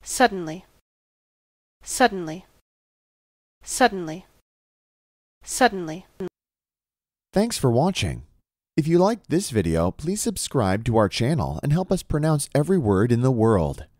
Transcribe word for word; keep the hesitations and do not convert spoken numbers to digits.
suddenly, suddenly, suddenly, suddenly. Thanks for watching. If you liked this video, please subscribe to our channel and help us pronounce every word in the world.